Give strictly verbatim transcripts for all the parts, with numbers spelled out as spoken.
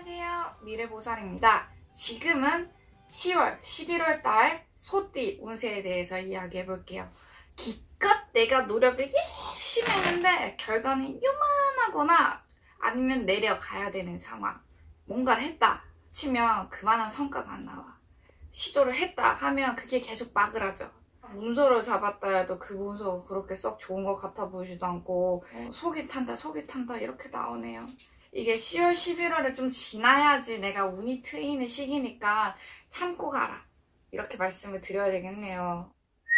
안녕하세요, 미래보살입니다. 지금은 시월, 십일월 달 소띠 운세에 대해서 이야기해 볼게요. 기껏 내가 노력을 열심히 했는데 결과는 요만하거나 아니면 내려가야 되는 상황. 뭔가를 했다 치면 그만한 성과가 안 나와. 시도를 했다 하면 그게 계속 빠그라져. 문서를 잡았다 해도 그 문서가 그렇게 썩 좋은 것 같아 보이지도 않고 어, 속이 탄다 속이 탄다 이렇게 나오네요. 이게 시월, 십일월에 좀 지나야지 내가 운이 트이는 시기니까 참고 가라, 이렇게 말씀을 드려야 되겠네요.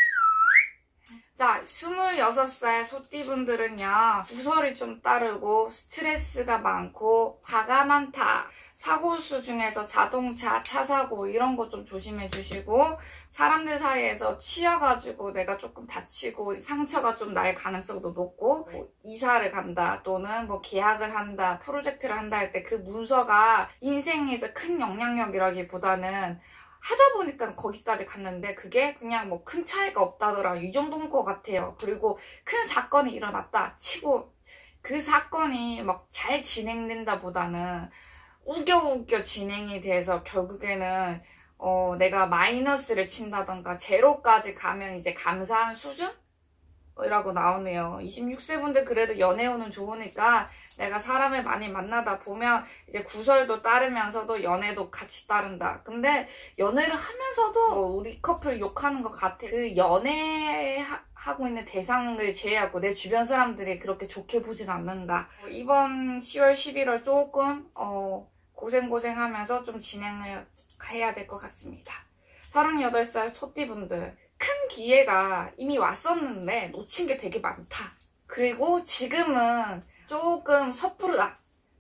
자, 스물여섯 살 소띠분들은요, 구설이 좀 따르고 스트레스가 많고 화가 많다. 사고수 중에서 자동차, 차 사고 이런 거 좀 조심해 주시고, 사람들 사이에서 치여가지고 내가 조금 다치고 상처가 좀 날 가능성도 높고, 뭐 이사를 간다 또는 뭐 계약을 한다, 프로젝트를 한다 할 때 그 문서가 인생에서 큰 영향력이라기보다는 하다 보니까 거기까지 갔는데 그게 그냥 뭐 큰 차이가 없다더라, 이 정도인 것 같아요. 그리고 큰 사건이 일어났다 치고 그 사건이 막 잘 진행된다 보다는 우겨우겨 진행이 돼서 결국에는 어 내가 마이너스를 친다던가 제로까지 가면 이제 감사한 수준? 이라고 나오네요. 이십육 세 분들 그래도 연애운은 좋으니까 내가 사람을 많이 만나다 보면 이제 구설도 따르면서도 연애도 같이 따른다. 근데 연애를 하면서도 뭐 우리 커플 욕하는 것 같아. 그 연애하고 있는 대상을 제외하고 내 주변 사람들이 그렇게 좋게 보진 않는다. 이번 시월, 십일월 조금 어 고생고생하면서 좀 진행을 해야 될 것 같습니다. 서른여덟 살 소띠분들, 큰 기회가 이미 왔었는데 놓친 게 되게 많다. 그리고 지금은 조금 섣부르다.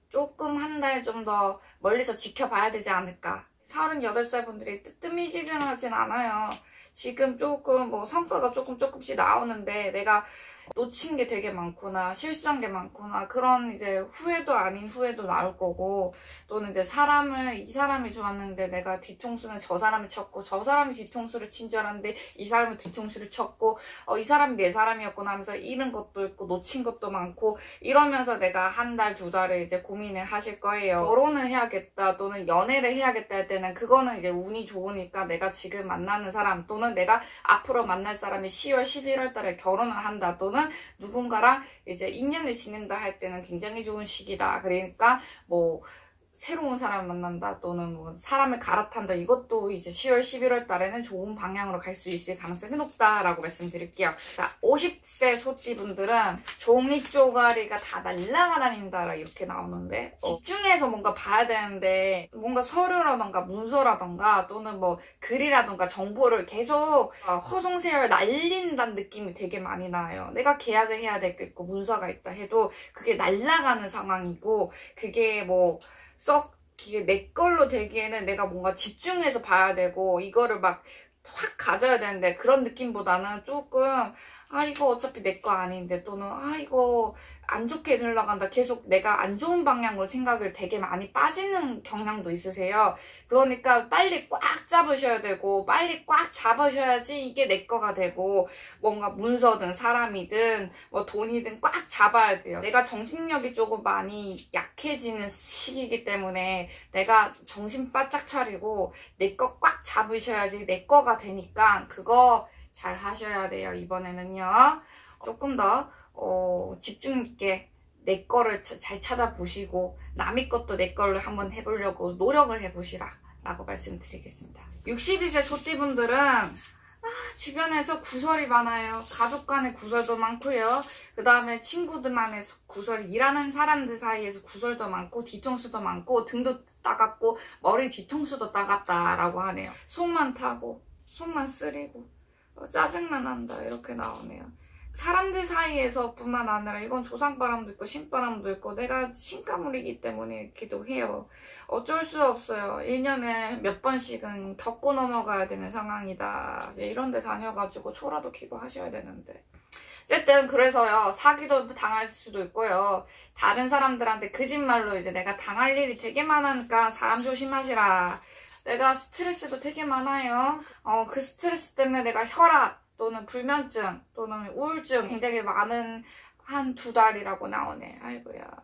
조금 한 달 좀 더 멀리서 지켜봐야 되지 않을까. 서른여덟 살 분들이 뜨뜨미지근하진 않아요. 지금 조금 뭐 성과가 조금 조금씩 나오는데 내가 놓친 게 되게 많구나, 실수한 게 많구나, 그런 이제 후회도 아닌 후회도 나올 거고, 또는 이제 사람을, 이 사람이 좋았는데 내가 뒤통수는 저 사람이 쳤고, 저 사람이 뒤통수를 친 줄 알았는데 이 사람이 뒤통수를 쳤고, 어, 이 사람이 내 사람이었구나 하면서 잃은 것도 있고 놓친 것도 많고, 이러면서 내가 한 달, 두 달을 이제 고민을 하실 거예요. 결혼을 해야겠다 또는 연애를 해야겠다 할 때는 그거는 이제 운이 좋으니까 내가 지금 만나는 사람 또는 내가 앞으로 만날 사람이 시월, 십일월 달에 결혼을 한다 또는 누군가랑 이제 인연을 지낸다 할 때는 굉장히 좋은 시기다. 그러니까 뭐 새로운 사람을 만난다 또는 뭐 사람을 갈아탄다, 이것도 이제 시월, 십일월 달에는 좋은 방향으로 갈 수 있을 가능성이 높다라고 말씀드릴게요. 자, 오십 세 소띠분들은 종이 쪼가리가 다 날아다닌다 이렇게 나오는데, 어, 집중해서 뭔가 봐야 되는데 뭔가 서류라던가 문서라던가 또는 뭐 글이라던가 정보를 계속 허송세월 날린다는 느낌이 되게 많이 나요. 내가 계약을 해야 될 게 있고 문서가 있다 해도 그게 날아가는 상황이고, 그게 뭐 썩 내 걸로 되기에는 내가 뭔가 집중해서 봐야 되고 이거를 막 확 가져야 되는데, 그런 느낌보다는 조금 아 이거 어차피 내 거 아닌데 또는 아 이거 안 좋게 흘러간다, 계속 내가 안 좋은 방향으로 생각을 되게 많이 빠지는 경향도 있으세요. 그러니까 빨리 꽉 잡으셔야 되고 빨리 꽉 잡으셔야지 이게 내 거가 되고, 뭔가 문서든 사람이든 뭐 돈이든 꽉 잡아야 돼요. 내가 정신력이 조금 많이 약해지는 시기이기 때문에 내가 정신 바짝 차리고 내 거 꽉 잡으셔야지 내 거가 되니까 그거 잘 하셔야 돼요. 이번에는요 조금 더 어, 집중 있게 내 거를 잘 찾아보시고 남의 것도 내 걸로 한번 해보려고 노력을 해보시라 라고 말씀드리겠습니다. 육십이 세 소띠분들은 아, 주변에서 구설이 많아요. 가족 간의 구설도 많고요. 그 다음에 친구들 간의 구설, 일하는 사람들 사이에서 구설도 많고 뒤통수도 많고 등도 따갑고 머리 뒤통수도 따갑다라고 하네요. 속만 타고 속만 쓰리고 어, 짜증만 난다 이렇게 나오네요. 사람들 사이에서 뿐만 아니라 이건 조상바람도 있고 신바람도 있고 내가 신가물이기 때문에 이렇게도 해요. 어쩔 수 없어요. 일 년에 몇 번씩은 겪고 넘어가야 되는 상황이다. 이런 데 다녀가지고 초라도 키고 하셔야 되는데, 어쨌든 그래서요 사기도 당할 수도 있고요. 다른 사람들한테 거짓말로 이제 내가 당할 일이 되게 많으니까 사람 조심하시라. 내가 스트레스도 되게 많아요. 어, 그 스트레스 때문에 내가 혈압 또는 불면증 또는 우울증 굉장히 많은 한 두 달이라고 나오네. 아이고야.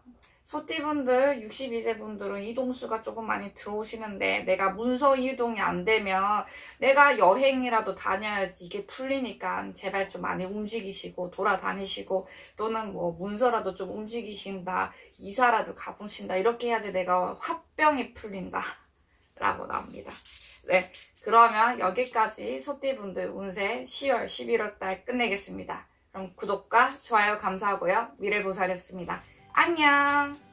소띠분들, 육십이 세 분들은 이동수가 조금 많이 들어오시는데 내가 문서 이동이 안 되면 내가 여행이라도 다녀야지 이게 풀리니까 제발 좀 많이 움직이시고 돌아다니시고 또는 뭐 문서라도 좀 움직이신다, 이사라도 가보신다 이렇게 해야지 내가 화병이 풀린다 라고 나옵니다. 네, 그러면 여기까지 소띠분들 운세 시월, 십일월 달 끝내겠습니다. 그럼 구독과 좋아요 감사하고요. 미래보살이었습니다. 안녕!